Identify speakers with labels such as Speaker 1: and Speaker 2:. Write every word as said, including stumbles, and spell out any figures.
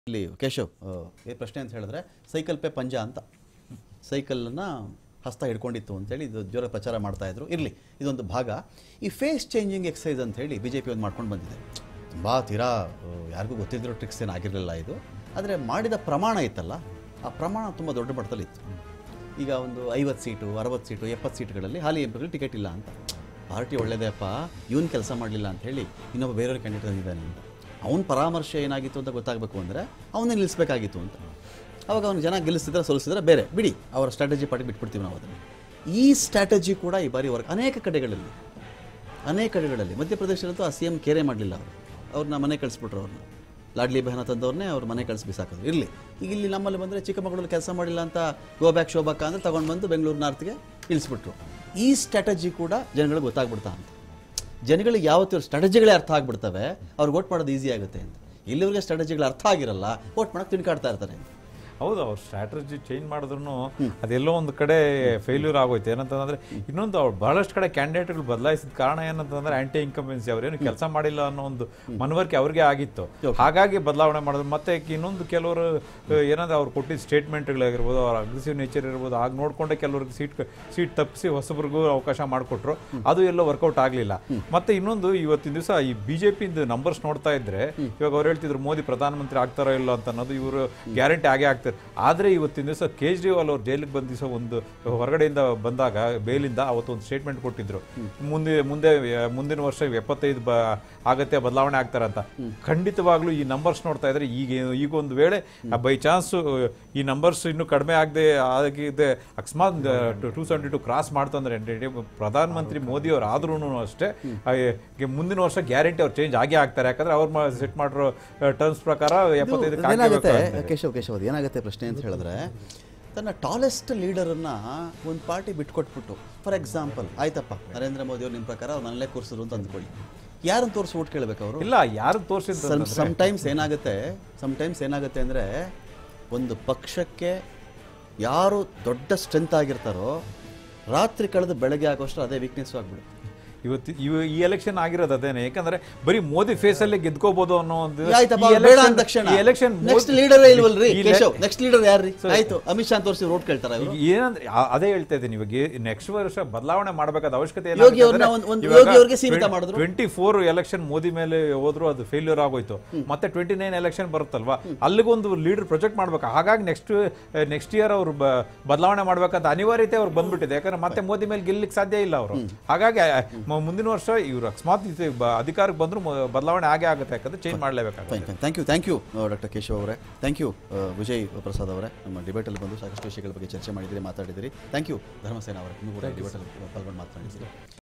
Speaker 1: ಇಲ್ಲಿ ಕೇಶವ್ ಈ ಪ್ರಶ್ನೆ ಅಂತ ಹೇಳಿದ್ರೆ ಸೈಕಲ್ ಪೇ ಪಂಜ ಅಂತ ಸೈಕಲನ್ನು ಹಸ್ತ ಹಿಡ್ಕೊಂಡಿತ್ತು ಅಂತೇಳಿ ಇದು ಜೋರ ಪ್ರಚಾರ ಮಾಡ್ತಾ ಇದ್ರು. ಇರಲಿ, ಇದೊಂದು ಭಾಗ. ಈ ಫೇಸ್ ಚೇಂಜಿಂಗ್ ಎಕ್ಸಸೈಸ್ ಅಂತ ಹೇಳಿ ಬಿ ಜೆ ಪಿ ಒಂದು ಮಾಡ್ಕೊಂಡು ಬಂದಿದೆ. ತುಂಬ ತೀರಾ ಯಾರಿಗೂ ಗೊತ್ತಿದ್ದರೂ ಟ್ರಿಕ್ಸ್ ಏನು ಆಗಿರಲಿಲ್ಲ ಇದು. ಆದರೆ ಮಾಡಿದ ಪ್ರಮಾಣ ಇತ್ತಲ್ಲ, ಆ ಪ್ರಮಾಣ ತುಂಬ ದೊಡ್ಡ ಮಟ್ಟದಲ್ಲಿತ್ತು. ಈಗ ಒಂದು ಐವತ್ತು ಸೀಟು ಅರವತ್ತು ಸೀಟು ಎಪ್ಪತ್ತು ಸೀಟುಗಳಲ್ಲಿ ಹಾಲಿ ಎಂ ಪಿಗಳು ಟಿಕೆಟ್ ಇಲ್ಲ ಅಂತ. ಪಾರ್ಟಿ ಒಳ್ಳೆಯದೇಪ್ಪ, ಇವನು ಕೆಲಸ ಮಾಡಲಿಲ್ಲ ಅಂಥೇಳಿ ಇನ್ನೊಬ್ಬ ಬೇರೆಯವ್ರ ಕ್ಯಾಂಡಿಡೇಟ್ ಬಂದಿದ್ದಾನೆ ಅಂತ. ಅವನ ಪರಾಮರ್ಶೆ ಏನಾಗಿತ್ತು ಅಂತ ಗೊತ್ತಾಗಬೇಕು ಅಂದರೆ ಅವನ್ನೇ ನಿಲ್ಲಿಸಬೇಕಾಗಿತ್ತು ಅಂತ. ಅವಾಗ ಅವ್ನು ಜನ ಗೆಲ್ಲಿಸಿದ್ರೆ ಸೋಲಿಸಿದ್ರೆ ಬೇರೆ ಬಿಡಿ, ಅವರ ಸ್ಟ್ರಾಟಜಿ ಪಾರ್ಟಿ ಬಿಟ್ಬಿಡ್ತೀವಿ ನಾವು ಅದನ್ನು. ಈ ಸ್ಟ್ರಾಟಜಿ ಕೂಡ ಈ ಬಾರಿ ವರ್ಕ್ ಅನೇಕ ಕಡೆಗಳಲ್ಲಿ ಅನೇಕ ಕಡೆಗಳಲ್ಲಿ ಮಧ್ಯಪ್ರದೇಶದಲ್ಲಂತೂ ಆ ಸಿ ಎಮ್ ಕೇರೆ ಮಾಡಲಿಲ್ಲ. ಅವರು ಅವ್ರನ್ನ ಮನೆ ಕಳಿಸ್ಬಿಟ್ರು. ಅವ್ರನ್ನ ಲಾಡ್ಲಿ ಬೆಹನ ತಂದವ್ರನ್ನೇ ಅವ್ರ ಮನೆ ಕಳಿಸಿ ಬಿಸಾಕೋದು. ಇರಲಿ, ಈಗ ಇಲ್ಲಿ ನಮ್ಮಲ್ಲಿ ಬಂದರೆ ಚಿಕ್ಕಮಗಳೂರಲ್ಲಿ ಕೆಲಸ ಮಾಡಿಲ್ಲ ಅಂತ ಗೋ ಬ್ಯಾಕ್ ಶೋಭಕ್ಕ ಅಂದರೆ ತೊಗೊಂಡು ಬಂದು ಬೆಂಗಳೂರು ನಾರ್ತ್ಗೆ ಇಳಿಸ್ಬಿಟ್ರು. ಈ ಸ್ಟ್ರಾಟಜಿ ಕೂಡ ಜನಗಳಿಗೆ ಗೊತ್ತಾಗ್ಬಿಡ್ತಾ ಅಂತ. ಜನಗಳಿಗೆ ಯಾವತ್ತೂ ಸ್ಟ್ರಾಟಜಿಗಳೇ ಅರ್ಥ ಆಗಿಬಿಡ್ತವೆ, ಅವ್ರಿಗೆ ವೋಟ್ ಮಾಡೋದು ಈಸಿ ಆಗುತ್ತೆ ಅಂತ. ಇಲ್ಲಿವರೆಗೆ ಸ್ಟ್ರಾಟಜಿಗಳು ಅರ್ಥ ಆಗಿರಲ್ಲ, ವೋಟ್ ಮಾಡೋಕ್ಕೆ ತಿನ್ಕಾಡ್ತಾ ಇರ್ತಾರೆ.
Speaker 2: ಹೌದು, ಅವ್ರು ಸ್ಟ್ರಾಟಜಿ ಚೇಂಜ್ ಮಾಡಿದ್ರು ಅದೆಲ್ಲೋ ಒಂದು ಕಡೆ ಫೇಲ್ಯೂರ್ ಆಗೋಯ್ತು. ಏನಂತಂದ್ರೆ ಇನ್ನೊಂದು ಅವ್ರು ಬಹಳಷ್ಟು ಕಡೆ ಕ್ಯಾಂಡಿಡೇಟ್ಗಳು ಬದಲಾಯಿಸಿದ ಕಾರಣ ಏನಂತಂದ್ರೆ ಆಂಟಿ ಇನ್ಕಂಬೆನ್ಸಿ, ಅವ್ರೇನು ಕೆಲಸ ಮಾಡಿಲ್ಲ ಅನ್ನೋ ಒಂದು ಮನವರಿಕೆ ಅವ್ರಿಗೆ ಆಗಿತ್ತು. ಹಾಗಾಗಿ ಬದಲಾವಣೆ ಮಾಡಿದ್ರು. ಮತ್ತೆ ಇನ್ನೊಂದು ಕೆಲವರು ಏನಂದ್ರೆ ಅವ್ರು ಕೊಟ್ಟಿದ್ದ ಸ್ಟೇಟ್ಮೆಂಟ್ಗಳಾಗಿರ್ಬೋದು, ಅವ್ರ ಅಗ್ರೆಸಿವ್ ನೇಚರ್ ಇರ್ಬೋದು, ಆಗ ನೋಡ್ಕೊಂಡೆ ಕೆಲವ್ರಿಗೆ ಸೀಟ್ ಸೀಟ್ ತಪ್ಪಿಸಿ ಹೊಸಬ್ರಿಗೂ ಅವಕಾಶ ಮಾಡಿಕೊಟ್ರು. ಅದು ಎಲ್ಲೋ ವರ್ಕೌಟ್ ಆಗಲಿಲ್ಲ. ಮತ್ತೆ ಇನ್ನೊಂದು ಇವತ್ತಿನ ದಿವಸ ಈ ಬಿಜೆಪಿಯಿಂದ ನಂಬರ್ಸ್ ನೋಡ್ತಾ ಇದ್ರೆ, ಇವಾಗ ಅವ್ರು ಹೇಳ್ತಿದ್ರು ಮೋದಿ ಪ್ರಧಾನಮಂತ್ರಿ ಆಗ್ತಾರೋ ಇಲ್ಲ ಅಂತ ಅನ್ನೋದು, ಇವರು ಗ್ಯಾರಂಟಿ ಆಗೇ ಆಗ್ತಾರೆ. ಆದರೆ ಇವತ್ತಿನ ದಿವಸ ಕೇಜ್ರಿವಾಲ್ ಅವ್ರು ಜೈಲಿಗೆ ಬಂದ ದಿವಸ ಒಂದು ಹೊರಗಡೆಯಿಂದ ಬಂದಾಗ ಬೇಲಿಂದ ಅವತ್ತು ಒಂದು ಸ್ಟೇಟ್ಮೆಂಟ್ ಕೊಟ್ಟಿದ್ರು, ಮುಂದೆ ಮುಂದೆ ಮುಂದಿನ ವರ್ಷ ಎಪ್ಪತ್ತೈದು ಬ ಆಗತ್ತೆ ಬದಲಾವಣೆ ಆಗ್ತಾರಂತ. ಖಂಡಿತವಾಗ್ಲೂ ಈ ನಂಬರ್ಸ್ ನೋಡ್ತಾ ಇದ್ರೆ ಈಗ ಈಗ ಒಂದು ವೇಳೆ ಬೈ ಚಾನ್ಸ್ ಈ ನಂಬರ್ಸ್ ಇನ್ನೂ ಕಡಿಮೆ ಆಗದೆ ಆಗಿದೆ, ಅಕಸ್ಮಾತ್ ಟೂ ಸೆವೆಂಟಿ ಟು ಕ್ರಾಸ್ ಮಾಡ್ತಂದ್ರೆ ಪ್ರಧಾನಮಂತ್ರಿ ಮೋದಿ ಅವ್ರು ಆದ್ರೂ ಅಷ್ಟೇ ಮುಂದಿನ ವರ್ಷ ಗ್ಯಾರಂಟಿ ಅವ್ರು ಚೇಂಜ್ ಆಗೇ ಆಗ್ತಾರೆ. ಯಾಕಂದ್ರೆ ಅವ್ರು ಸೆಟ್ ಮಾಡಿರೋ ಟರ್ಮ್ಸ್ ಪ್ರಕಾರ ಎಪ್ಪತ್ತೈದು
Speaker 1: ಕೇಶವ್ ಕೇಶವ್ ಅದು ಏನಾಗುತ್ತೆ ಪ್ರಶ್ನೆ ಅಂತ ಹೇಳಿದ್ರೆ, ತನ್ನ ಟಾಲೆಸ್ಟ್ ಲೀಡರನ್ನು ಒಂದು ಪಾರ್ಟಿ ಬಿಟ್ಕೊಟ್ಬಿಟ್ಟು, ಫಾರ್ ಎಕ್ಸಾಂಪಲ್ ಆಯ್ತಪ್ಪ ನರೇಂದ್ರ ಮೋದಿ ಅವ್ರು ನಿಮ್ಮ ಪ್ರಕಾರ ಅವ್ರು ನನ್ನಲ್ಲೇ ಕೂರಿಸಿದ್ರು ಅಂತ ಅಂದ್ಕೊಳ್ಳಿ, ಯಾರನ್ನು ತೋರಿಸಿ ಓಟ್ ಕೇಳಬೇಕು ಅವರು?
Speaker 2: ಇಲ್ಲ, ಯಾರು ತೋರಿಸಿದ್ರು.
Speaker 1: ಸಮ್ಟೈಮ್ಸ್ ಏನಾಗುತ್ತೆ ಸಮ್ಟೈಮ್ಸ್ ಏನಾಗುತ್ತೆ ಅಂದರೆ, ಒಂದು ಪಕ್ಷಕ್ಕೆ ಯಾರು ದೊಡ್ಡ ಸ್ಟ್ರೆಂತ್ ಆಗಿರ್ತಾರೋ ರಾತ್ರಿ ಕಳೆದು ಬೆಳಗ್ಗೆ ಆಗೋಷ್ಟು ಅದೇ ವೀಕ್ನೆಸ್ ಆಗಿಬಿಡುತ್ತೆ.
Speaker 2: ಇವತ್ತು ಇವ ಈ ಎಲೆಕ್ಷನ್ ಆಗಿರೋದು ಅದೇನೆ. ಯಾಕಂದ್ರೆ ಬರೀ ಮೋದಿ ಫೇಸ್ ಅಲ್ಲಿ ಗೆದ್ಕೋಬಹುದು ಅನ್ನೋ ಒಂದು
Speaker 1: ಎಲೆಕ್ಷನ್ ನೆಕ್ಸ್ಟ್ ಲೀಡರ್ ಇಲ್ವಲ್ರಿ ಕೇಶವ್, ನೆಕ್ಸ್ಟ್ ಲೀಡರ್ ಯಾರ್ರಿ? ಆಯ್ತು, ಅಮಿತ್ ಶಾ ತೋರಿಸಿ ರೋಡ್ ಕೇಳ್ತಾರ.
Speaker 2: ಏನಂದ್ರೆ ಅದೇ ಹೇಳ್ತಾ ಇದ್ದೀನಿ, ಇವಾಗ ನೆಕ್ಸ್ಟ್ ವರ್ಷ ಬದಲಾವಣೆ ಮಾಡಬೇಕಾದ ಅವಶ್ಯಕತೆ ಟ್ವೆಂಟಿ ಫೋರ್ ಎಲೆಕ್ಷನ್ ಮೋದಿ ಮೇಲೆ ಹೋದ್ರು ಅದು ಫೇಲ್ಯೂರ್ ಆಗೋಯ್ತು. ಮತ್ತೆ ಟ್ವೆಂಟಿ ನೈನ್ ಎಲೆಕ್ಷನ್ ಬರುತ್ತಲ್ವಾ, ಅಲ್ಲಿಗೊಂದು ಲೀಡರ್ ಪ್ರೊಜೆಕ್ಟ್ ಮಾಡ್ಬೇಕು. ಹಾಗಾಗಿ ನೆಕ್ಸ್ಟ್ ನೆಕ್ಸ್ಟ್ ಇಯರ್ ಅವರು ಬದಲಾವಣೆ ಮಾಡ್ಬೇಕಾದ ಅನಿವಾರ್ಯತೆ ಅವ್ರು ಬಂದ್ಬಿಟ್ಟಿದೆ. ಯಾಕಂದ್ರೆ ಮತ್ತೆ ಮೋದಿ ಮೇಲೆ ಗೆಲ್ಲಕ್ಕೆ ಸಾಧ್ಯ ಇಲ್ಲ ಅವರು. ಹಾಗಾಗಿ ಮುಂದಿನ ವರ್ಷ ಇವರು ಅಕಸ್ಮಾತ್ ಅಧಿಕಾರಕ್ಕೆ ಬಂದರೂ ಬದಲಾವಣೆ ಆಗೇ ಆಗುತ್ತೆ. ಯಾಕಂದ್ರೆ ಚೇಂಜ್ ಮಾಡಲೇಬೇಕಾಗುತ್ತೆ.
Speaker 1: Thank you thank you doctor Keshav ಅವರೇ. ಥ್ಯಾಂಕ್ ಯು ವಿಜಯ್ ಪ್ರಸಾದ್ ಅವರೇ. ನಮ್ಮ ಡಿಬೇಟಲ್ಲಿ ಬಂದು ಸಾಕಷ್ಟು ವಿಷಯಗಳ ಬಗ್ಗೆ ಚರ್ಚೆ ಮಾಡಿದಿರಿ, ಮಾತಾಡಿದಿರಿ. ಥ್ಯಾಂಕ್ ಯು ಧರ್ಮಸೇನ ಅವರೇ, ಇನ್ನೂ ಕೂಡ ಡಿಬೇಟಲ್ಲಿ ಪಾಲ್ಗೊಂಡು ಮಾತನಾಡಿದ್ದೀರಿ.